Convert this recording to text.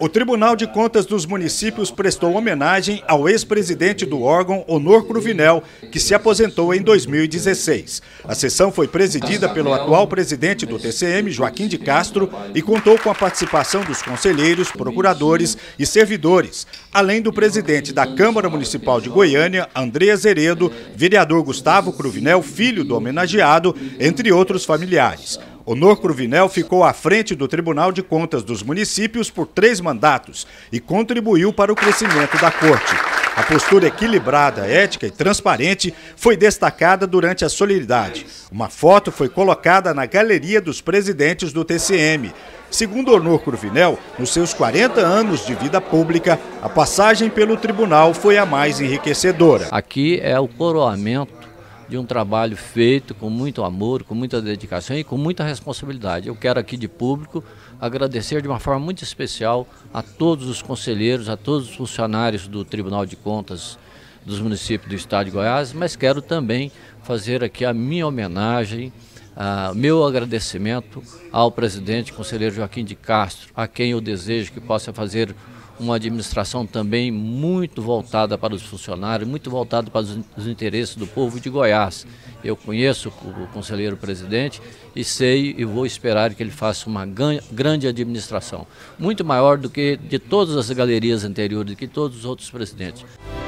O Tribunal de Contas dos Municípios prestou homenagem ao ex-presidente do órgão, Honor Cruvinel, que se aposentou em 2016. A sessão foi presidida pelo atual presidente do TCM, Joaquim de Castro, e contou com a participação dos conselheiros, procuradores e servidores, além do presidente da Câmara Municipal de Goiânia, André Azeredo, vereador Gustavo Cruvinel, filho do homenageado, entre outros familiares. Honor Cruvinel ficou à frente do Tribunal de Contas dos Municípios por 3 mandatos e contribuiu para o crescimento da Corte. A postura equilibrada, ética e transparente foi destacada durante a solenidade. Uma foto foi colocada na galeria dos presidentes do TCM. Segundo Honor Cruvinel, nos seus 40 anos de vida pública, a passagem pelo tribunal foi a mais enriquecedora. Aqui é o coroamento de um trabalho feito com muito amor, com muita dedicação e com muita responsabilidade. Eu quero aqui de público agradecer de uma forma muito especial a todos os conselheiros, a todos os funcionários do Tribunal de Contas dos municípios do estado de Goiás, mas quero também fazer aqui a minha homenagem, meu agradecimento ao presidente conselheiro Joaquim de Castro, a quem eu desejo que possa fazer uma administração também muito voltada para os funcionários, muito voltada para os interesses do povo de Goiás. Eu conheço o conselheiro presidente e sei e vou esperar que ele faça uma grande administração, muito maior do que de todas as galerias anteriores, do que todos os outros presidentes.